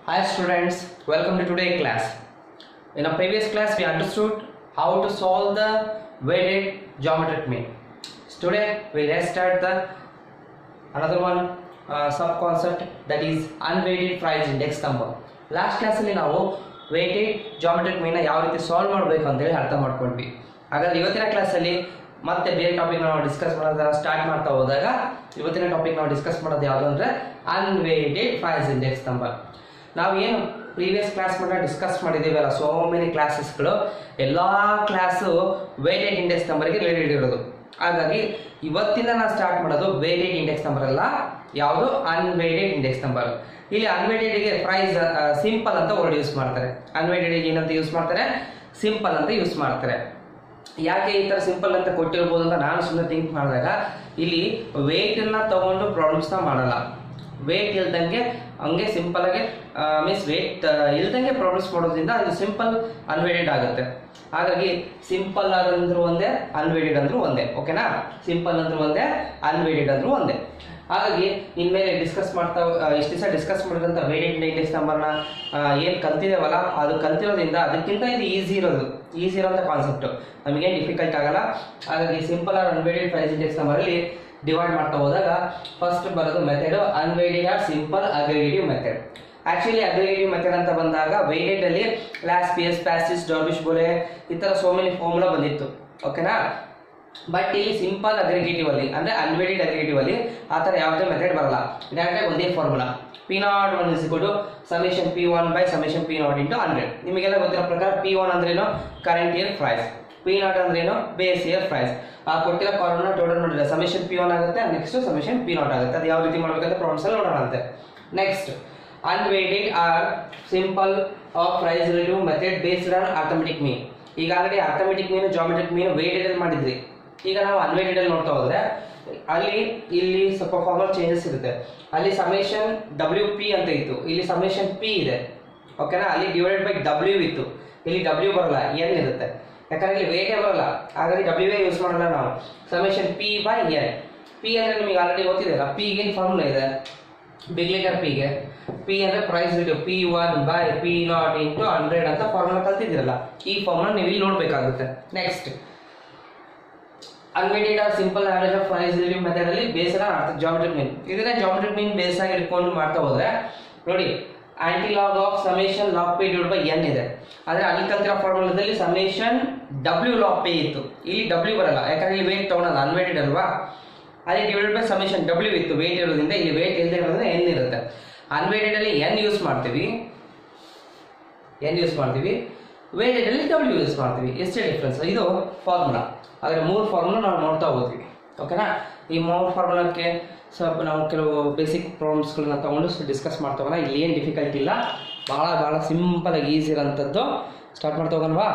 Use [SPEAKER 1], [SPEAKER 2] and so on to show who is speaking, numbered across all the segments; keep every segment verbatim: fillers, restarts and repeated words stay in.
[SPEAKER 1] Hi students, welcome to today's class. In a previous class we understood how to solve the weighted geometric mean. Today we will start the another one uh, sub concept, that is unweighted price index number. Last class ಅಲ್ಲಿ ನಾವು weighted geometric mean ಯಾವ ರೀತಿ solve ಮಾಡಬೇಕು ಅಂತ ಹೇಳಿ ಅರ್ಥ ಮಾಡ್ಕೊಂಡ್ವಿ. ಹಾಗಾದ್ರೆ ಇವತ್ತಿನ ಕ್ಲಾಸ್ ಅಲ್ಲಿ ಮತ್ತೆ ಬೇರೆ ಟಾಪಿಕ್ ನಾವು ಡಿಸ್ಕಸ್ ಮಾಡೋದ ಸ್ಟಾರ್ಟ್ ಮಾಡ್ತಾ ಹೋದಾಗ ಇವತ್ತಿನ ಟಾಪಿಕ್ ನಾವು ಡಿಸ್ಕಸ್ ಮಾಡೋದು ಯಾವುದು ಅಂದ್ರೆ ಅನ್ವೇಟೆಡ್ ಪ್ರೈಸ್ ಇಂಡೆಕ್ಸ್ ನಂಬರ್. ನಾವು ಏನು ಪ್ರೀವಿಯಸ್ ಕ್ಲಾಸ್ ಮಾಡಿ ಡಿಸ್ಕಸ್ ಮಾಡಿದ್ದೀವಲ್ಲ, ಸೋ ಮೆನಿ ಕ್ಲಾಸಸ್ಗಳು ಎಲ್ಲ ಕ್ಲಾಸು ವೇಟೆಡ್ ಇಂಡೆಕ್ಸ್ ನಂಬರ್ಗೆ ರಿಲೇಟೆಡ್ ಇರೋದು. ಹಾಗಾಗಿ ಇವತ್ತಿಂದ ನಾನು ಸ್ಟಾರ್ಟ್ ಮಾಡೋದು ವೇಟೆಡ್ ಇಂಡೆಕ್ಸ್ ನಂಬರ್ ಅಲ್ಲ, ಯಾವುದು ಅನ್ವೇಟೆಡ್ ಇಂಡೆಕ್ಸ್ ನಂಬರ್. ಇಲ್ಲಿ ಅನ್ವೇಟೆಡ್ಗೆ ಪ್ರೈಸ್ ಸಿಂಪಲ್ ಅಂತ ವರ್ಡ್ ಯೂಸ್ ಮಾಡ್ತಾರೆ. ಅನ್ವೇಟೆಡ್ಗೆ ಏನಂತ ಯೂಸ್ ಮಾಡ್ತಾರೆ? ಸಿಂಪಲ್ ಅಂತ ಯೂಸ್ ಮಾಡ್ತಾರೆ. ಯಾಕೆ ಈ ತರ ಸಿಂಪಲ್ ಅಂತ ಕೊಟ್ಟಿರ್ಬೋದು ಅಂತ ನಾನು ಸುಮ್ಮನೆ ಥಿಂಕ್ ಮಾಡಿದಾಗ, ಇಲ್ಲಿ ವೇಟ್ ಅನ್ನ ತಗೊಂಡು ಪ್ರಾಬ್ಲಮ್ಸ್ ನ ಮಾಡಲ್ಲ. ವೇಟ್ ಇಲ್ದಂಗೆ ಹಂಗೆ ಸಿಂಪಲ್ ಆಗಿ ಮೀನ್ಸ್ ವೇಟ್ ಇಲ್ದಂಗೆ ಪ್ರಾಬ್ಲಮ್ಸ್ ಮಾಡೋದ್ರಿಂದ ಇದು ಸಿಂಪಲ್ ಅನ್ವೇಟೆಡ್ ಆಗುತ್ತೆ. ಹಾಗಾಗಿ ಸಿಂಪಲ್ ಆದಂದ್ರೂ ಒಂದೇ, ಅನ್ವೇಟೆಡ್ ಅಂದ್ರೂ ಒಂದೇ. ಓಕೆನಾ? ಸಿಂಪಲ್ ಅಂದ್ರೂ ಒಂದೇ, ಅನ್ವೇಟೆಡ್ ಅಂದ್ರೂ ಒಂದೇ. ಹಾಗಾಗಿ ಇನ್ಮೇಲೆ ಡಿಸ್ಕಸ್ ಮಾಡ್ತಾ ಇಷ್ಟು ದಿವಸ ಡಿಸ್ಕಸ್ ಮಾಡಿದಂಥ ವೇಟೆಡ್ ಇಂಡೆಕ್ಸ್ ನಂಬರ್ನ ಏನು ಕಲ್ತಿದ್ದೇವಲ್ಲ, ಅದು ಕಲ್ತಿರೋದ್ರಿಂದ ಅದಕ್ಕಿಂತ ಇದು ಈಸಿ ಇರೋದು ಈಸಿ ಇರೋಂಥ ಕಾನ್ಸೆಪ್ಟು, ನಮಗೇನು ಡಿಫಿಕಲ್ಟ್ ಆಗಲ್ಲ. ಹಾಗಾಗಿ simple or unweighted price index ನಂಬರಲ್ಲಿ ಡಿವೈಡ್ ಮಾಡ್ತಾ ಹೋದಾಗ ಫಸ್ಟ್ ಬರೋದು method unweighted or simple aggregative method. Actually aggregative method ಅಂತ ಬಂದಾಗ ವೇಟೆಡ್ ಅಲ್ಲಿ ಲಾಸ್ ಪಿಯಸ್ ಪ್ಯಾಸಿಸ್ ಡಾರ್ವಿಶ್ ಬೋಲೆ ಈ ತರ ಸೋ ಮೆನಿ ಫಾರ್ಮುಲಾ ಬಂದಿತ್ತು. ಓಕೆನಾ? ಬಟ್ ಇಲ್ಲಿ ಸಿಂಪಲ್ ಅಗ್ರಿಗೇಟಿವ್ ಅಲ್ಲಿ ಅಂದ್ರೆ ಅನ್ವೇಟೆಡ್ ಅಗ್ರಿಗೇಟಿವ್ ಅಲ್ಲಿ ಆ ತರ ಯಾವುದೇ ಮೆಥಡ್ ಬರಲ್ಲ. ಡೈರೆಕ್ಟ್ ಒಂದೇ formula P naught one is equal to summation P one by summation P naught into hundred. ನಿಮಗೆಲ್ಲ ಗೊತ್ತಿರೋ ಪ್ರಕಾರ ಪಿ ಒನ್ ಅಂದ್ರೇನು current year price, P naught ಅಂದ್ರೇನು ಬೇಸ್ ಇಯರ್ ಪ್ರೈಸ್. ಆ ಕೊಟ್ಟಿರೋ ಫಾರ್ಮುಲಾ ಟೋಟಲ್ ನೋಡಿದ್ರೆ ಸಮೇಷನ್ ಪಿ ಒನ್ ಆಗುತ್ತೆ, next summation P naught ಆಗುತ್ತೆ. ಅದು ಯಾವ ರೀತಿ ಮಾಡಬೇಕಂತ ಪ್ರಾಬ್ಲಮ್ಸ್ ಅಲ್ಲಿ ನೋಡೋಣ ಅಂತೆ. Next unweighted or simple of price relative method based on arithmetic mean. ಈಗ already arithmetic mean geometric mean weighted ಅಲ್ಲಿ ಮಾಡಿದ್ರಿ. ಈಗ ನಾವು ಅನ್ವೇಟೆಡ್ ಅಲ್ಲಿ ನೋಡ್ತಾ ಹೋದ್ರೆ ಅಲ್ಲಿ ಇಲ್ಲಿ ಸ್ವಲ್ಪ ಫಾರ್ಮಲ್ ಚೇಂಜಸ್ ಇರುತ್ತೆ. ಅಲ್ಲಿ ಸಮೇಷನ್ ಡಬ್ಲ್ಯೂ ಪಿ ಅಂತ ಇತ್ತು, ಇಲ್ಲಿ ಸಮೇಷನ್ ಪಿ ಇದೆ. ಓಕೆನಾ? ಅಲ್ಲಿ ಡಿವೈಡೆಡ್ ಬೈ ಡಬ್ಲ್ಯೂ ಇತ್ತು, ಇಲ್ಲಿ ಡಬ್ಲ್ಯೂ ಬರಲ್ಲ, ಎನ್ ಇರುತ್ತೆ. ಯಾಕಂದ್ರೆ ಇಲ್ಲಿ ವೇಟೇ ಬರಲ್ಲ, ಹಾಗಾಗಿ ಡಬ್ಲ್ಯೂ ಎ ಯೂಸ್ ಮಾಡಲ್ಲ ನಾವು. Summation P by N. P ಅಂದ್ರೆ ನಿಮಗೆ ಆಲ್ರೆಡಿ ಗೊತ್ತಿದೆಯಲ್ಲ, ಪಿ ಗೆ ಫಾರ್ಮುಲಾ ಇದೆ ಬಿಗ್ ಲೆಟರ್ ಪಿ ಗೆ. ಪಿ ಅಂದ್ರೆ price relative P one by P naught into hundred ಅಂತ ಫಾರ್ಮುಲಾ ಕಲ್ತಿದ್ದೀರಲ್ಲ, ಈ ಫಾರ್ಮುಲಾ ನೀವು ಇಲ್ಲಿ ನೋಡ್ಬೇಕಾಗುತ್ತೆ. Next unweighted or simple average of price relative method ಅಲ್ಲಿ ಬೇಸ್ಡ್ ಆನ್ ಜಾಮೆಟ್ರಿಕ್ ಮೀನ್. ಇದನ್ನ ಜಾಮೆಟ್ರಿಕ್ ಮೀನ್ ಬೇಸ್ ಆಗಿ ಇಟ್ಕೊಂಡು ಮಾಡ್ತಾ ಹೋದ್ರೆ ನೋಡಿ, anti log of summation log P divide by N ಇದೆ. ಆದ್ರೆ ಅಲ್ಲಿ ಕಲ್ತಿರೋ ಫಾರ್ಮುಲಾದಲ್ಲಿ ಸಮೇಷನ್ ಡಬ್ಲ್ಯೂ ಲಾಗ್ ಪೇ ಇತ್ತು, ಇಲ್ಲಿ ಡಬ್ಲ್ಯೂ ಬರಲ್ಲ. ಯಾಕಂದ್ರೆ ಇಲ್ಲಿ ವೇಟ್ ತಗೊಳಲ್ಲ, ಅನ್ವೇಟೆಡ್ ಅಲ್ವಾ. ಅಲ್ಲಿ ಡಿವೈಡ್ ಬೈ ಸಮೇಷನ್ ಡಬ್ಲ್ಯೂ ಇತ್ತು, ವೇಟ್ ಇರೋದ್ರಿಂದ ಇಲ್ಲಿ ವೇಟ್ ಇಲ್ಲದೆ ಇರೋದ್ರಿಂದ ಎನ್ ಇರುತ್ತೆ. ಅನ್ವೇಟೆಡ್ ಅಲ್ಲಿ ಎನ್ ಯೂಸ್ ಮಾಡ್ತೀವಿ, ಎನ್ ಯೂಸ್ ಮಾಡ್ತೀವಿ ವೇಟೆಡ್ ಅಲ್ಲಿ ಡಬ್ಲ್ಯೂ ಯೂಸ್ ಮಾಡ್ತೀವಿ. ಎಷ್ಟೇ ಡಿಫ್ರೆನ್ಸ್, ಇದು ಫಾರ್ಮುಲಾ. ಆದರೆ ಮೂರು ಫಾರ್ಮುಲಾ ನಾವು ನೋಡ್ತಾ ಹೋದ್ವಿ. ಓಕೆನಾ? ಈ ಮೂರು ಫಾರ್ಮುಲಾಕ್ಕೆ ಸ್ವಲ್ಪ ನಾವು ಕೆಲವು ಬೇಸಿಕ್ ಪ್ರಾಬ್ಲಮ್ಸ್ಗಳನ್ನ ತಗೊಂಡು ಡಿಸ್ಕಸ್ ಮಾಡ್ತಾ ಹೋಗೋಣ. ಇಲ್ಲಿ ಏನು ಡಿಫಿಕಲ್ಟ್ ಇಲ್ಲ, ಭಾಳ ಭಾಳ ಸಿಂಪಲ್ ಆಗಿ ಈಸಿ ಇರೋಂಥದ್ದು. ಸ್ಟಾರ್ಟ್ ಮಾಡ್ತಾ ಹೋಗೋಣವಾ?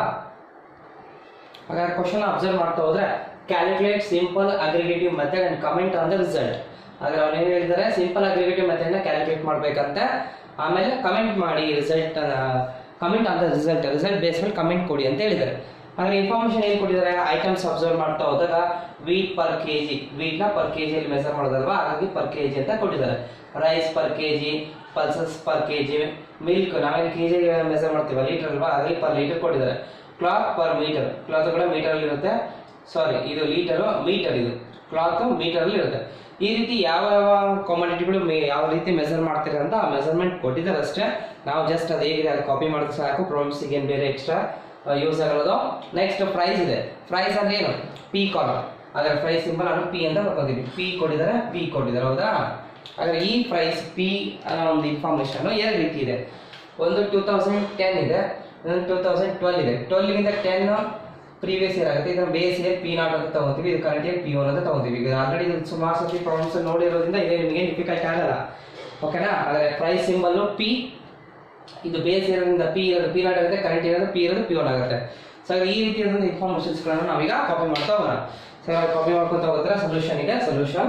[SPEAKER 1] ಹಾಗಾದ್ರೆ ಕ್ವಶನ್ ಅಬ್ಸರ್ವ್ ಮಾಡ್ತಾ ಹೋದ್ರೆ, calculate simple aggregative method and comment on the result. ಹಾಗಾದ್ರೆ ಅವ್ರು ಏನು ಹೇಳಿದ್ದಾರೆ? ಸಿಂಪಲ್ ಅಗ್ರಿಗೇಟಿವ್ ಮೆಥಡ್ನ ಕ್ಯಾಲ್ಕುಲೇಟ್ ಮಾಡಬೇಕಂತ, ಆಮೇಲೆ ಕಮೆಂಟ್ ಮಾಡಿ result, comment on the result, result base ಮೇಲೆ ಕಮೆಂಟ್ ಕೊಡಿ ಅಂತ ಹೇಳಿದ್ದಾರೆ. ಹಾಗೆ ಇನ್ಫಾರ್ಮೇಶನ್ ಏನು ಕೊಟ್ಟಿದ್ದಾರೆ? ಐಟಮ್ಸ್ ಅಬ್ಸರ್ವ್ ಮಾಡ್ತಾ ಹೋದಾಗ ವೀಟ್ ಪರ್ ಕೆ ಜಿ, ವೀಟ್ನ ಪರ್ ಕೆ ಜಿಯಲ್ಲಿ ಮೆಸರ್ ಮಾಡೋದಲ್ವಾ, ಹಾಗಾಗಿ ಪರ್ ಕೆ ಜಿ ಅಂತ ಕೊಟ್ಟಿದ್ದಾರೆ. Rice per K G, pulses per K G, milk ನಾವೇನು ಕೆ ಜಿ ಮೆಸರ್ ಮಾಡ್ತೀವಿ ಲೀಟರ್ ಅಲ್ವಾ, ಹಾಗಾಗಿ ಪರ್ ಲೀಟರ್ ಕೊಟ್ಟಿದ್ದಾರೆ. ಕ್ಲಾತ್ ಪರ್ ಮೀಟರ್, ಕ್ಲಾತ್ ಕೂಡ ಮೀಟರ್ ಅಲ್ಲಿ ಇರುತ್ತೆ. ಸಾರಿ, ಇದು ಲೀಟರು, ಮೀಟರ್ ಇದು ಕ್ಲಾತ್ ಮೀಟರ್ ಅಲ್ಲಿ ಇರುತ್ತೆ. ಈ ರೀತಿ ಯಾವ ಯಾವ ಕಾಮೋಡಿಟಿಗಳು ಯಾವ ರೀತಿ ಮೆಸರ್ ಮಾಡ್ತೀರ ಅಂತ ಆ ಮೆಸರ್ಮೆಂಟ್ ಕೊಟ್ಟಿದ್ದಾರೆ ಅಷ್ಟೇ. ನಾವು ಜಸ್ಟ್ ಅದು ಹೇಗಿದೆ ಅದು ಕಾಪಿ ಮಾಡಿದ್ರೆ ಸಾಕು, ಪ್ರಾಬ್ಲಮ್ಸಿಗೆ ಏನು ಬೇರೆ ಎಕ್ಸ್ಟ್ರಾ ಯೂಸ್ ಆಗಿರೋದು. ನೆಕ್ಸ್ಟ್ ಪ್ರೈಸ್ ಇದೆ. ಪ್ರೈಸ್ ಅಂದ್ರೆ ಏನು? P column. ಅದರ ಪ್ರೈಸ್ ಸಿಂಪಲ್ ನಾನು ಪಿ ಅಂತ ಬರ್ಕೊಂಡಿದ್ವಿ. ಪಿ ಕೊಟ್ಟಿದ್ದಾರೆ, ಪಿ ಕೊಟ್ಟಿದ್ದಾರೆ, ಹೌದಾ? ಹಾಗಾದ್ರೆ ಈ ಪ್ರೈಸ್ ಪಿ ಅನ್ನೋ ಒಂದು ಇನ್ಫಾರ್ಮೇಶನ್ ಎರಡು ರೀತಿ ಇದೆ. ಒಂದು ಟೂ ತೌಸಂಡ್ ಟೆನ್ ಇದೆ, ಇನ್ನೊಂದು ಟೂ ತೌಸಂಡ್ ಟ್ವೆಲ್ ಇದೆ. ಟ್ವೆಲ್ಗಿಂತ ಟೆನ್ ಪ್ರೀವಿಯಸ್ ಇಯರ್ ಆಗುತ್ತೆ. ಇದನ್ನ ಬೇಸ್ ಇಯರ್ ಪಿ ನಾಟ್ ಅಂತ ತಗೊಂತೀವಿ, ಇದು ಕರೆಂಟ್ ಇಯರ್ ಪಿ ಒನ್ ಅಂತ ತಗೊಂತೀವಿ. ಈಗ ಆಲ್ರೆಡಿ ಸುಮಾರು ಸತಿ ಪ್ರಾಬ್ಲಮ್ಸ್ ನೋಡಿರೋದ್ರಿಂದ ಇದೇ ನಿಮಗೆ ಡಿಫಿಕಲ್ಟ್ ಆಗಲ್ಲ. ಓಕೆನಾ? ಆದರೆ ಪ್ರೈಸ್ ಸಿಂಬಲ್ ಪಿ, ಇದು ಬೇಸ್ ಇರೋದ್ರಿಂದ ಪಿ ಇರೋದು ಪಿ ನಾಟ್ ಆಗುತ್ತೆ, ಕರೆಂಟ್ ಇರೋದು ಪಿ ಇರೋದು ಪಿ ಒನ್ ಆಗುತ್ತೆ. ಸೊ ಈ ರೀತಿಯಾದ ಇನ್ಫಾರ್ಮೇಶನ್ಸ್ಗಳನ್ನು ನಾವೀಗ ಕಾಪಿ ಮಾಡ್ತಾ ಹೋಗೋಣ. ಸೊ ಕಾಪಿ ಮಾಡ್ಕೊತಾ ಹೋದ್ರೆ ಸೊಲ್ಯೂಷನ್ ಇದೆ. ಸೊಲ್ಯೂಷನ್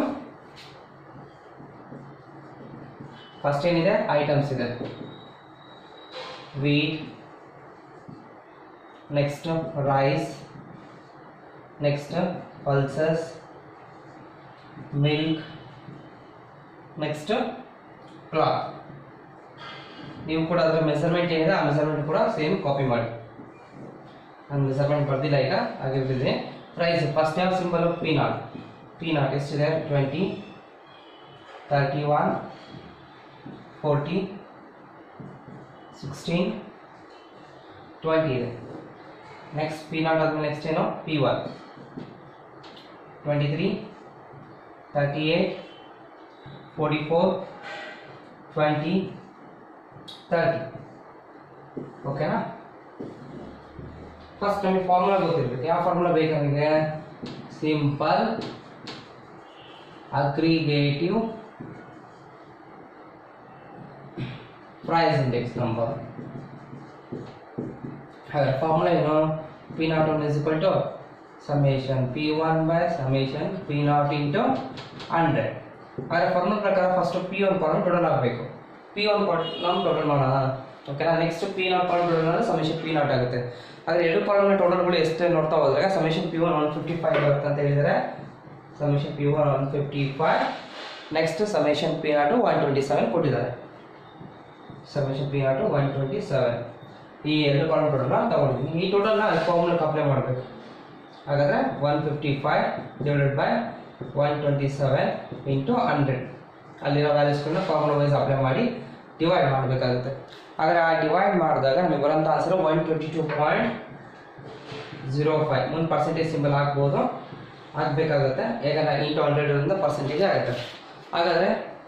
[SPEAKER 1] ಫಸ್ಟ್ ಏನಿದೆ? ಐಟಮ್ಸ್ ಇದೆ, wheat, next rice, next pulses, milk, next cloth. ನೀವು ಕೂಡ ಅದರ ಮೆಸರ್ಮೆಂಟ್ ಏನಿದೆ ಆ ಮೆಸರ್ಮೆಂಟ್ ಕೂಡ ಸೇಮ್ ಕಾಪಿ ಮಾಡಿ. ನಾನು ಮೆಸರ್ಮೆಂಟ್ ಬರ್ದಿಲ್ಲ ಈಗ, ಆಗಿರ್ತಿದೆ. ಪ್ರೈಸ್ ಫಸ್ಟ್ ಯಾವ symbol P naught. P naught ಎಷ್ಟಿದೆ? Twenty, thirty one, forty, sixteen, twenty ಇದೆ. ನೆಕ್ಸ್ಟ್ ಪಿ ನಾಟ್ ಆದ್ಮೇಲೆ ನೆಕ್ಸ್ಟ್ ಏನು? P one twenty three, thirty eight, forty four, twenty, thirty. ಓಕೆನಾ? ಫಸ್ಟ್ ನಮಗೆ ಫಾರ್ಮುಲಾ ಗೊತ್ತಿರಬೇಕು. ಯಾವ ಫಾರ್ಮುಲಾ ಬೇಕು ನಮಗೆ? Simple aggregative price index number. ಹಾಗಾದ್ರೆ ಫಾರ್ಮುಲಾ ಏನು? P naught one is equal to summation P one by summation P naught into hundred. ಹಾಗಾದ್ರೆ formula ಪ್ರಕಾರ first P one column total ಆಗಬೇಕು. ಪಿ ಒನ್ ಕಾಲಮ್ ಟೋಟಲ್ ಮಾಡೋಣ. ಓಕೆನಾ? Next P naught column total ಮಾಡಿದ್ರೆ summation P naught ಆಗುತ್ತೆ. ಆದರೆ ಎರಡು ಕಾಲಮ್ನ ಟೋಟಲ್ಗಳು ಎಷ್ಟು ನೋಡ್ತಾ ಹೋದಾಗ summation P one one fifty five ಬರುತ್ತೆ ಅಂತ ಹೇಳಿದರೆ summation P one one fifty five. Next summation P naught one twenty seven ಕೊಟ್ಟಿದ್ದಾರೆ. Summation P naught one twenty seven. ಈ ಎರಡು ಕಾಲಮ್ ಟೋಟಲ್ನ ತಗೊಂಡಿದ್ದೀನಿ. ಈ ಟೋಟಲ್ನ ಫಾರ್ಮುಲಾಕ್ಕೆ ಅಪ್ಲೈ ಮಾಡಬೇಕು. ಹಾಗಾದರೆ one fifty five divided by one twenty seven into hundred. ಅಲ್ಲಿರೋ ವ್ಯಾಲ್ಯೂಸ್ಗಳನ್ನ formula wise apply ಮಾಡಿ ಡಿವೈಡ್ ಮಾಡಬೇಕಾಗುತ್ತೆ. ಆದರೆ ಆ ಡಿವೈಡ್ ಮಾಡಿದಾಗ ನಮಗೆ ಬರೋಂಥ answer one twenty two point zero five. ಮುಂದೆ ಪರ್ಸೆಂಟೇಜ್ ಸಿಂಬಲ್ ಹಾಕ್ಬೋದು, ಆಗಬೇಕಾಗುತ್ತೆ. ಯಾಕಂದರೆ ಇಂಟು ಹಂಡ್ರೆಡ್ರಿಂದ ಪರ್ಸೆಂಟೇಜ್ ಆಗುತ್ತೆ. ಹಾಗಾದರೆ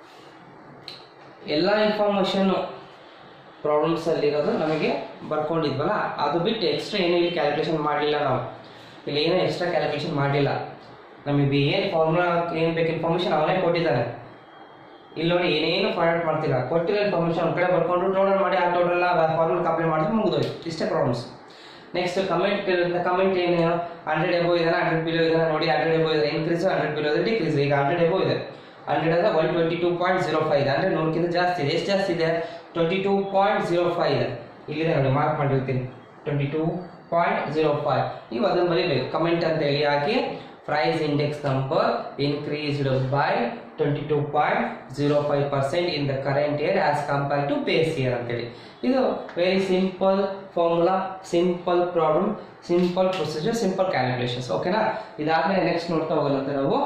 [SPEAKER 1] ಎಲ್ಲ ಇನ್ಫಾರ್ಮೇಷನ್ನು ಪ್ರಾಬ್ಲಮ್ಸಲ್ಲಿರೋದು ನಮಗೆ ಬರ್ಕೊಂಡಿದ್ವಲ್ಲ, ಅದು ಬಿಟ್ಟು ಎಕ್ಸ್ಟ್ರಾ ಏನೂ ಇಲ್ಲಿ ಕ್ಯಾಲ್ಕುಲೇಷನ್ ಮಾಡಲಿಲ್ಲ. ನಾವು ಇಲ್ಲಿ ಏನೂ ಎಕ್ಸ್ಟ್ರಾ ಕ್ಯಾಲ್ಕುಲೇಷನ್ ಮಾಡಲಿಲ್ಲ. ನಮಗೆ ಏನು ಫಾರ್ಮುಲಾ ಏನು ಬೇಕು ಇನ್ಫಾರ್ಮೇಷನ್ ಅವನೇ ಕೊಟ್ಟಿದ್ದಾನೆ. ಇಲ್ಲಿ ನೋಡಿ ಏನೇನು ಫಾರ್ವರ್ಡ್ ಮಾಡ್ತಿಲ್ಲ, ಕೊಟ್ಟಿರೋ ಇನ್ಫಾರ್ಮೇಷನ್ ಒಂದು ಕಡೆ ಬರ್ಕೊಂಡು ಟೋಟಲ್ ಮಾಡಿ ಆ ಟೋಟಲ್ನ ಫಾರ್ಮುಲಾ ಅಪ್ಲೈ ಮಾಡಿದ್ರೆ ಮುಗಿದೋಯ್ತು. ಇಷ್ಟೇ ಪ್ರಾಬ್ಲಮ್ಸ್. ನೆಕ್ಸ್ಟ್ ಕಮೆಂಟ್ ಕಮೆಂಟ್ ಏನೇನು ಹಂಡ್ರೆಡ್ ಎಬೋ ಇದ್ದಾನೆ, ಹಂಡ್ರೆಡ್ ಬಿಲೋ ಇದ್ದಾನೆ. ನೋಡಿ ಹಂಡ್ರೆಡ್ ಎಬೋ ಇದೆ ಇನ್ಕ್ರೀಸ್, ಹಂಡ್ರೆಡ್ ಬಿಲೋ ಇದೆ ಡಿಕ್ರೀಸ್. ಈಗ ಹಂಡ್ರೆಡ್ ಎಬೋ ಇದೆ, ಹಂಡ್ರೆಡ್ ಅಂದರೆ one twenty two point zero five ಇದೆ. ಅಂದರೆ ನೂರಕ್ಕಿಂತ ಜಾಸ್ತಿ ಇದೆ. ಎಷ್ಟು ಜಾಸ್ತಿ ಇದೆ? Twenty two point zero five ಇದೆ. ಇಲ್ಲಿದೆ ನೋಡಿ, ಮಾರ್ಕ್ ಮಾಡಿರ್ತೀನಿ twenty two point zero five. ನೀವು ಅದನ್ನು ಬರೀಬೇಕು. ಕಮೆಂಟ್ ಅಂತ ಹೇಳಿ ಹಾಕಿ price index number increased by twenty two point zero five percent in the current year as compare to base year ಅಂತೇಳಿ. ಇದು very simple formula, simple problem, simple procedure, simple calculations. ಓಕೆನಾ? ಇದಾದ್ಮೇಲೆ ನೆಕ್ಸ್ಟ್ ನೋಡ್ತಾ ಹೋಗಲಂತೆ ನಾವು.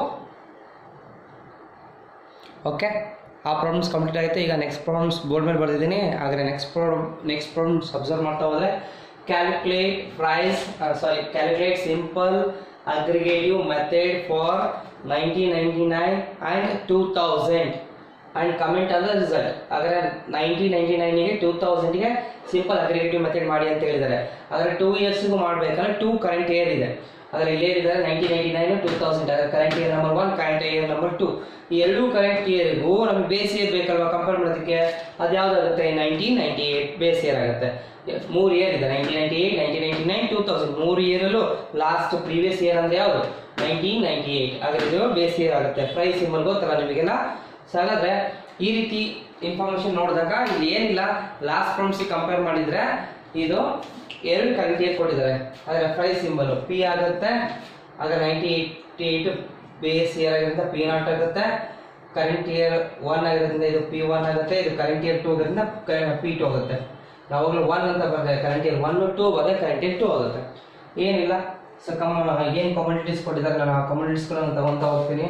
[SPEAKER 1] Okay, ಆ problems complete ಆಗುತ್ತೆ. ಈಗ next problems board ಮೇಲೆ ಬರೆದಿದ್ದೀನಿ. ಆದರೆ next problem next problems observe ಮಾಡ್ತಾ ಹೋದರೆ calculate price sorry calculate simple aggregative method for nineteen ninety-nine and two thousand and comment on the result. ಅಗರ nineteen ninety-nine ಗೆ two thousand ಗೆ ಸಿಂಪಲ್ ಅಗ್ರಿಗೇಟಿವ್ ಮೆಥಡ್ ಮಾಡಿ ಅಂತ ಹೇಳಿದ್ದಾರೆ. ಆದರೆ ಟೂ ಇಯರ್ಸ್ಗೂ ಮಾಡಬೇಕಂದ್ರೆ ಟೂ ಕರೆಂಟ್ ಇಯರ್ ಇದೆ. ಆದರೆ ಇಲ್ಲಿ ಏನಿದೆ nineteen ninety nine two thousand. ಅದರ current year number one, current year number two. ಈ ಎರಡೂ ಕರೆಂಟ್ ಇಯರ್ಗೂ ನಮಗೆ ಬೇಸ್ ಇಯರ್ ಬೇಕಲ್ವಾ ಕಂಪೇರ್ ಮಾಡೋದಕ್ಕೆ? ಅದು ಯಾವುದಾಗುತ್ತೆ? Nineteen ninety eight base year ಆಗುತ್ತೆ. ಮೂರು ಇಯರ್ ಇದೆ, nineteen ninety eight, nineteen ninety nine, two thousand. ಮೂರು ಇಯರಲ್ಲೂ ಲಾಸ್ಟ್ ಪ್ರೀವಿಯಸ್ ಇಯರ್ ಅಂದ್ರೆ ಯಾವುದು? Nineteen ninety eight. ಹಾಗಾದ್ರೆ ಇದು ಬೇಸ್ ಇಯರ್ ಆಗುತ್ತೆ. ಪ್ರೈಸ್ ಸಿಂಬಲ್ ಗೊತ್ತಲ್ಲ ನಿಮಗೆಲ್ಲ. ಸೊ ಹಾಗಾದ್ರೆ ಈ ರೀತಿ ಇನ್ಫಾರ್ಮೇಶನ್ ನೋಡಿದಾಗ ಇಲ್ಲಿ ಏನಿಲ್ಲ, ಲಾಸ್ಟ್ ಪ್ರಾಬ್ಲಮ್ಸ್ ಕಂಪೇರ್ ಮಾಡಿದ್ರೆ ಇದು ಎರಡು ಕರೆಂಟ್ ಇಯರ್ ಕೊಟ್ಟಿದ್ದಾರೆ. ಆದರೆ ಪ್ರೈಸ್ ಸಿಂಬಲ್ ಪಿ ಆಗುತ್ತೆ. ಆಗ ನೈನ್ಟಿ ಏಟ್ ಬೇಸ್ ಇಯರ್ ಆಗಿರೋದ್ರಿಂದ ಪಿ ನಾಟ್ ಆಗುತ್ತೆ. ಕರೆಂಟ್ ಇಯರ್ ಒನ್ ಆಗಿರೋದ್ರಿಂದ ಇದು ಪಿ ಒನ್ ಆಗುತ್ತೆ. ಇದು ಕರೆಂಟ್ ಇಯರ್ ಟೂ ಆಗಿರೋದ್ರಿಂದ ಪಿ ಟು ಆಗುತ್ತೆ. ನಾವಾಗಲೂ ಒನ್ ಅಂತ ಬರ್ತದೆ, ಕರೆಂಟ್ ಇಯರ್ ಒನ್ ಟೂ ಬರ್ತದೆ, ಕರೆಂಟ್ ಇಯರ್ ಟೂ ಆಗುತ್ತೆ. ಏನಿಲ್ಲ. ಸೊ ಕಮ್ ಏನು ಕಮೋಡಿಟೀಸ್ ಕೊಟ್ಟಿದ್ದಾರೆ, ನಾನು ಆ ಕಮೋಡಿಟೀಸ್ಗಳನ್ನು ತಗೊತಾ ಹೋಗ್ತೀನಿ.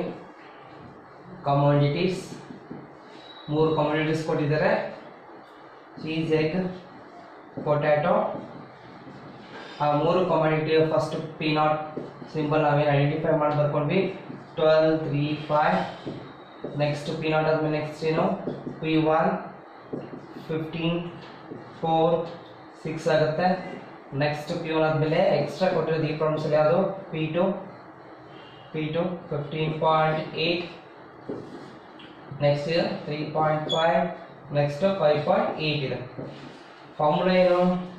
[SPEAKER 1] ಕಮೋಡಿಟೀಸ್ ಮೂರು ಕಮೋಡಿಟೀಸ್ ಕೊಟ್ಟಿದ್ದಾರೆ. Cheese, egg, potato. ಆ ಮೂರು commodity first P naught symbol ನಾವೇನು ಐಡೆಂಟಿಫೈ ಮಾಡಿ ಬರ್ಕೊಂಡ್ವಿ. Twelve, three, five. Next P naught ಆದ್ಮೇಲೆ ನೆಕ್ಸ್ಟ್ ಏನು? P one fifteen, four, six ಆಗುತ್ತೆ. ನೆಕ್ಸ್ಟ್ ಪಿ ಒನ್ ಆದಮೇಲೆ ಎಕ್ಸ್ಟ್ರಾ ಕೊಟ್ಟಿರೋದು ಈ ಪ್ರಾಬ್ಲಮ್ಸಲ್ಲಿ ಯಾವುದು? P two P two fifteen point eight. Next three point five. Next five point eight ಇದೆ. Formula ಏನು?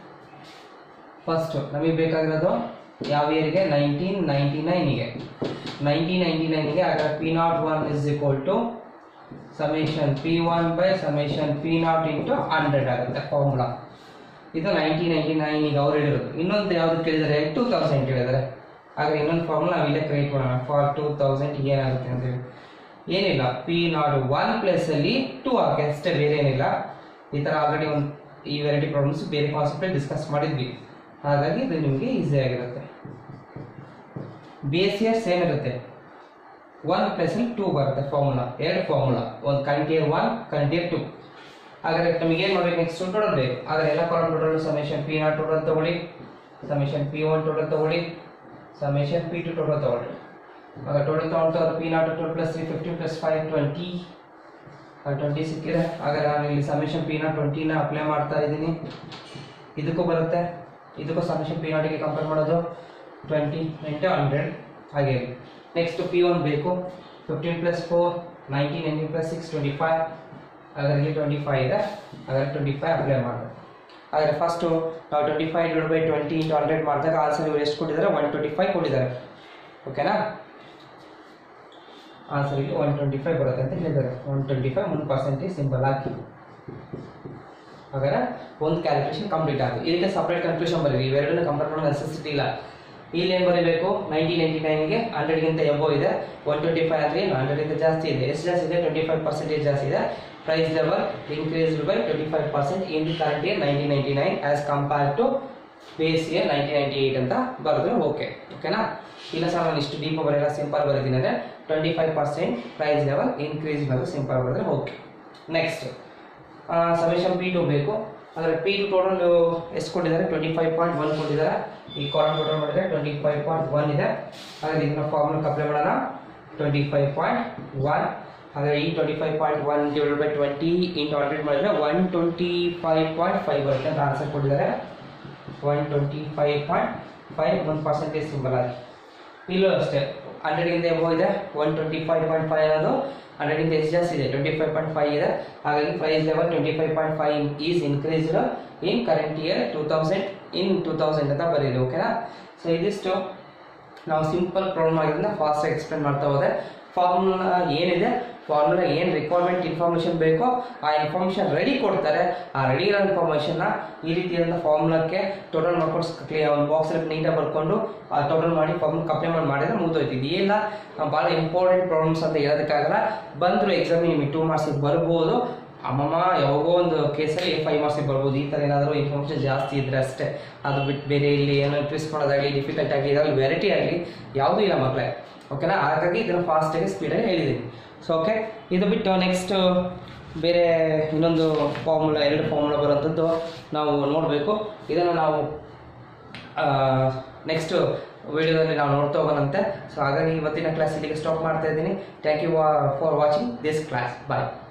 [SPEAKER 1] ಫಸ್ಟ್ ನಮಗೆ ಬೇಕಾಗಿರೋದು ಯಾವ ಇಯರ್ಗೆ? ನೈನ್ಟೀನ್ ನೈನ್ಟಿ ನೈನ್ಗೆ. ನೈನ್ಟೀನ್ ನೈನ್ಟಿ ನೈನ್ಗೆ ಆಗ P naught one is equal to summation P one by summation P naught into hundred ಆಗುತ್ತೆ formula. ಇದು ನೈನ್ಟೀನ್ ನೈನ್ಟಿ ನೈನಿಗೆ ಅವ್ರು ಹೇಳಿರೋದು. ಇನ್ನೊಂದು ಯಾವುದು ಕೇಳಿದರೆ? ಟೂ ತೌಸಂಡ್ ಹೇಳಿದ್ದಾರೆ. ಆದರೆ ಇನ್ನೊಂದು ಫಾರ್ಮುಲಾ ನಾವಿಲ್ಲೇ ಕ್ರಿಯೇಟ್ ಮಾಡೋಣ. ಫಾರ್ ಟೂ ತೌಸಂಡ್ ಏನಾಗುತ್ತೆ ಅಂತೇಳಿ ಏನಿಲ್ಲ, ಪಿ ನಾಟ್ ಒನ್ ಪ್ಲೇಸಲ್ಲಿ ಟೂ ಹಾಕಿ ಅಷ್ಟೇ, ಬೇರೆ ಏನಿಲ್ಲ. ಈ ಥರ ಆಲ್ರೆಡಿ ಒಂದು ಈ ವೆರೈಟಿ ಪ್ರಾಬ್ಲಮ್ಸ್ ಬೇರೆ ಕಾನ್ಸೆಪ್ಟಲ್ಲಿ ಡಿಸ್ಕಸ್ ಮಾಡಿದ್ವಿ, ಹಾಗಾಗಿ ಇದು ನಿಮಗೆ ಈಸಿ ಆಗಿರುತ್ತೆ. ಬಿ ಎಸ್ ಸಿ ಸೇಮ್ ಇರುತ್ತೆ, ಒನ್ ಪ್ಲಸಲ್ಲಿ ಟೂ ಬರುತ್ತೆ ಫಾರ್ಮುಲಾ, ಎರಡು ಫಾರ್ಮುಲಾ, ಒಂದು ಕಂಟಿಯರ್ ಒನ್ ಕಂಟಿಯರ್ ಟು. ಹಾಗಾದ್ರೆ ನಮಗೆ ಏನು ಮಾಡಬೇಕು, ನೆಕ್ಸ್ಟ್ ಟೋಟಲ್ ಬೇಕು. ಆದರೆ ಎಲ್ಲ column total summation P naught total ತಗೊಳ್ಳಿ, ಸಮೇಷನ್ ಪಿ ಒನ್ ಟೋಟಲ್ ತಗೊಳ್ಳಿ, ಸಮೇಷನ್ ಪಿ ಟು ಟೋಟಲ್ ತಗೊಳ್ಳಿ. ಆಗ ಟೋಟಲ್ ತಗೊಳ್ತಾರೆ P naught total plus three fifty plus five twenty, twenty ಸಿಕ್ಕಿದೆ. ಹಾಗಾದ್ರೆ ನಾನು ಇಲ್ಲಿ ಸಮೇಷನ್ ಪಿ ನಾಟ್ ಟ್ವೆಂಟಿನ ಅಪ್ಲೈ ಮಾಡ್ತಾ ಇದ್ದೀನಿ, ಇದಕ್ಕೂ ಬರುತ್ತೆ, ಇದಕ್ಕೂ ಸಮೇಷನ್ ಪಿ ನಾಟಿಗೆ ಕಂಪೇರ್ ಮಾಡೋದು ಟ್ವೆಂಟಿ ಇಂಟು ಹಂಡ್ರೆಡ್. ಹಾಗೆ ನೆಕ್ಸ್ಟ್ ಪಿ ಒನ್ ಬೇಕು, fifteen plus four nineteen, nineteen plus six twenty five. ಹಾಗಾದ್ರೆ ಇಲ್ಲಿ ಟ್ವೆಂಟಿ ಫೈವ್ ಇದೆ, ಹಾಗಾದ್ರೆ ಟ್ವೆಂಟಿ ಫೈವ್ ಅಪ್ಲೈ ಮಾಡಿದೆ. ಹಾಗಾದ್ರೆ ಫಸ್ಟು ನಾವು twenty five divide by twenty into hundred ಮಾಡಿದಾಗ ಆನ್ಸರ್ ಇವರು ಎಷ್ಟು ಕೊಟ್ಟಿದ್ದಾರೆ, ಒನ್ ಟ್ವೆಂಟಿ ಫೈವ್ ಕೊಟ್ಟಿದ್ದಾರೆ. ಓಕೆನಾ, ಆನ್ಸರ್ ಇಲ್ಲಿ ಒನ್ ಟ್ವೆಂಟಿ ಫೈವ್ ಬರುತ್ತೆ ಅಂತ ಹೇಳಿದ್ದಾರೆ. ಒನ್ ಟ್ವೆಂಟಿ ಫೈವ್ ಒಂದು ಪರ್ಸೆಂಟೇಜ್ ಸಿಂಪಲ್ ಹಾಕಿ. ಹಾಗಾದ್ರೆ ಒಂದು ಕ್ಯಾಲ್ಕುಲೇಷನ್ ಕಂಪ್ಲೀಟ್ ಆಗುತ್ತೆ. ಇದಕ್ಕೆ ಸಪ್ರೇಟ್ ಕನ್ಕ್ಲೂಷನ್ ಬರೀರಿ, ಇವೆರಡನ್ನು ಕಂಪೇರ್ ಮಾಡೋ ನೆಸೆಸಿಟಿ ಇಲ್ಲ. ಇಲ್ಲಿ ಏನು ಬರೀಬೇಕು, ನೈನ್ಟೀನ್ ನೈಂಟಿ ನೈನ್ಗೆ ಹಂಡ್ರೆಡ್ಗಿಂತ ಎಬೋ ಇದೆ, ಒನ್ ಟ್ವೆಂಟಿ ಫೈವ್ ಅಂದರೆ ಏನು ಹಂಡ್ರೆಡ್ಗಿಂತ ಜಾಸ್ತಿ ಇದೆ. ಎಷ್ಟು ಜಾಸ್ತಿ ಇದೆ, ಟ್ವೆಂಟಿ ಫೈವ್ ಪರ್ಸೆಂಟೇಜ್ ಜಾಸ್ತಿ ಇದೆ. Price level increased by twenty five percent in the current year nineteen ninety nine as compare to base year nineteen ninety eight ಅಂತ ಬರೆದ್ರೆ ಓಕೆ. ಓಕೆನಾ, ಇಲ್ಲ ಸರ್ ನಾನು ಇಷ್ಟು ಡೀಪ್ ಬರೆಯಲ್ಲ, ಸಿಂಪಲ್ ಬರೀತೀನಿ ಅಂದರೆ twenty five percent price level increase ಬಂದು simple ಬರೆದ್ರೆ okay. Next summation P two ಬೇಕು. ಅಂದರೆ ಪಿ ಟು ಟೋಟಲ್ ಎಷ್ಟು ಕೊಟ್ಟಿದ್ದಾರೆ, ಟ್ವೆಂಟಿ ಫೈವ್ ಪಾಯಿಂಟ್ ಒನ್ ಕೊಟ್ಟಿದ್ದಾರೆ. ಈ ಕಾಲಮ್ ಟೋಟಲ್ ಮಾಡಿದರೆ ಟ್ವೆಂಟಿ ಫೈವ್ ಪಾಯಿಂಟ್ ಒನ್ ಇದೆ. ಹಾಗಾಗಿ ಇದನ್ನ ಫಾರ್ಮುಲಾ ಅಪ್ಲೈ ಮಾಡೋಣ, ಟ್ವೆಂಟಿ ಫೈವ್ ಪಾಯಿಂಟ್ ಒನ್. ಹಾಗಾಗಿ ಈ twenty five point one divide by twenty into hundred ಮಾಡಿದರೆ one twenty five point five ಬರುತ್ತೆ ಅಂತ ಆನ್ಸರ್ ಕೊಟ್ಟಿದ್ದಾರೆ. One twenty five point five ಒಂದು ಪರ್ಸೆಂಟೇಜ್ ಸಿಂಬಲ್ ಆಗಿ. ಇಲ್ಲೂ ಅಷ್ಟೇ ಹಂಡ್ರೆಡ್ಗಿಂತ ಎಬೋ ಇದೆ, one twenty five point five ಅನ್ನೋದು ಹಂಡ್ರೆಡ್ಗಿಂತ ಎಷ್ಟು ಜಾಸ್ತಿ ಇದೆ, ಟ್ವೆಂಟಿ ಫೈವ್ ಪಾಯಿಂಟ್ ಫೈವ್ ಇದೆ. ಹಾಗಾಗಿ price level twenty five point five is increased in current year two thousand in two thousand ಅಂತ ಬರೀರಿ. ಓಕೆನಾ, ಸೊ ಇದಿಷ್ಟು ನಾವು ಸಿಂಪಲ್ ಪ್ರಾಬ್ಲಮ್ ಆಗಿದ್ದರಿಂದ ಫಾಸ್ಟಾಗಿ ಎಕ್ಸ್ಪ್ಲೇನ್ ಮಾಡ್ತಾ ಹೋದೆ. ಫಾರ್ಮುಲಾ ಏನಿದೆ, ಫಾರ್ಮುಲಾ ಏನು ರಿಕ್ವೈರ್ಮೆಂಟ್ ಇನ್ಫಾರ್ಮೇಷನ್ ಬೇಕೋ ಆ ಇನ್ಫಾರ್ಮೇಷನ್ ರೆಡಿ ಕೊಡ್ತಾರೆ. ಆ ರೆಡಿ ಇರೋ ಇನ್ಫಾರ್ಮೇಷನ್ನ ಈ ರೀತಿಯಾದ ಫಾರ್ಮುಲಾಕ್ಕೆ ಟೋಟಲ್ ಮಾಡ್ಕೊಂಡು ಕ್ಲಿಯರ್ ಒಂದು ಬಾಕ್ಸಲ್ಲಿ ನೀಟಾಗಿ ಬರ್ಕೊಂಡು ಆ ಟೋಟಲ್ ಮಾಡಿ ಫಾರ್ಮುಲಾ ಅಪ್ಲೈ ಮಾಡಿ ಮಾಡಿದ್ರೆ ಮುಗಿದೋಯ್ತು. ಇದೇನ ಭಾಳ ಇಂಪಾರ್ಟೆಂಟ್ ಪ್ರಾಬ್ಲಮ್ಸ್ ಅಂತ ಹೇಳೋದಕ್ಕಾಗಲ್ಲ. ಬಂದರೂ ಎಕ್ಸಾಮ್ ನಿಮಗೆ ಟೂ ಮಾರ್ಕ್ಸಿಗೆ ಬರ್ಬೋದು, ಅಮ್ಮಮ್ಮ ಯಾವಾಗೋ ಒಂದು ಕೇಸಲ್ಲಿ ಫೈವ್ ಮಾರ್ಕ್ಸಿಗೆ ಬರ್ಬೋದು. ಈ ಥರ ಏನಾದರೂ ಇನ್ಫಾರ್ಮೇಷನ್ ಜಾಸ್ತಿ ಇದ್ದರೆ ಅಷ್ಟೇ, ಅದು ಬಿಟ್ಟು ಬೇರೆ ಇಲ್ಲಿ ಏನೋ ಟ್ವಿಸ್ಟ್ ಮಾಡೋದಾಗಲಿ ಡಿಫಿಕಲ್ಟ್ ಆಗಲಿ ಇದರಲ್ಲಿ ವೆರೈಟಿ ಆಗಲಿ ಯಾವುದೂ ಇಲ್ಲ ಮಕ್ಕಳೇ. ಓಕೆನಾ, ಹಾಗಾಗಿ ಇದನ್ನು ಫಾಸ್ಟಾಗಿ ಸ್ಪೀಡಾಗಿ ಹೇಳಿದ್ದೀನಿ. ಸೊ ಓಕೆ, ಇದು ಬಿಟ್ಟು ನೆಕ್ಸ್ಟ್ ಬೇರೆ ಇನ್ನೊಂದು ಫಾರ್ಮುಲಾ, ಎರಡು ಫಾರ್ಮುಲಾ ಬರೋಂಥದ್ದು ನಾವು ನೋಡಬೇಕು. ಇದನ್ನು ನಾವು ನೆಕ್ಸ್ಟ್ ವಿಡಿಯೋದಲ್ಲಿ ನಾವು ನೋಡ್ತಾ ಹೋಗೋಣಂತೆ. ಸೊ ಹಾಗಾಗಿ ಇವತ್ತಿನ ಕ್ಲಾಸ್ ಇಲ್ಲಿಗೆ ಸ್ಟಾಪ್ ಮಾಡ್ತಾ ಇದ್ದೀನಿ. Thank you for watching this class. Bye.